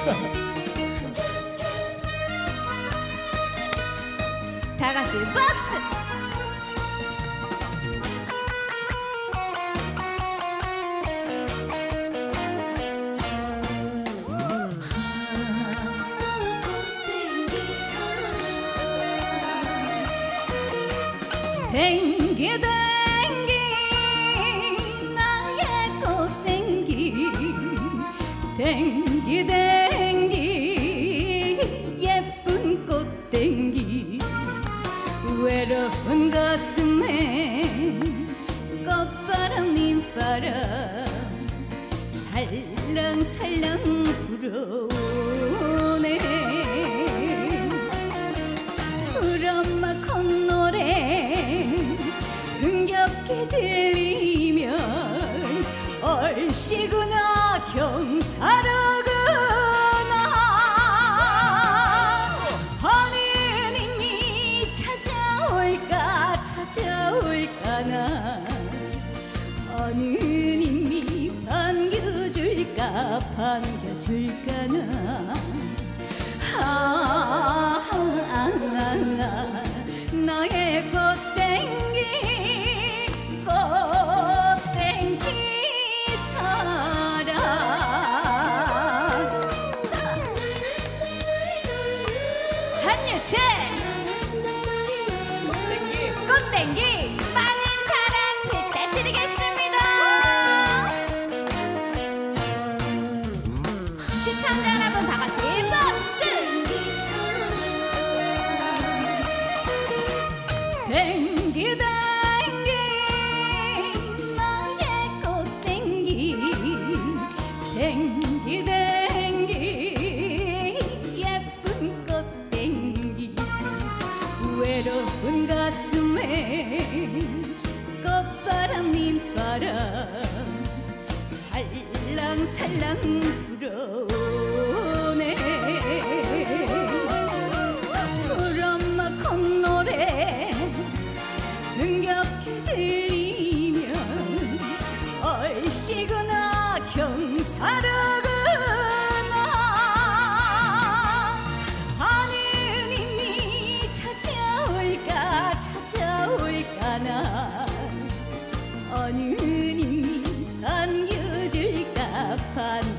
다 같이 박수! 땡기 땡기 나의 꽃땡기 땡기 땡기 예쁜 꽃땡기 외로운 가슴에 꽃바람 민바람 살랑살랑 불어오네 우리 엄마 콧노래 흥겹게 들리면 얼씨구나 경사로구나 하느님이 찾아올까 찾아올까나 하느님이 반겨줄까 반겨줄까나 나의 꽃땡기 꽃땡기 사랑 한유채 꽃땡기 많은 사랑 부탁드리겠습니다. 시청자 여러분 다 같이 박수! 땡기 땡기 나의 꽃땡기 땡기 땡기 예쁜 꽃땡기 외로운 가슴에 꽃바람 민바람 살랑살랑 불어오네 우리 엄마 콧노래 흥겹게 들리면 얼씨구나 경사로구나 하느님이 찾아올까 찾아올까나 하느님이 반겨줄까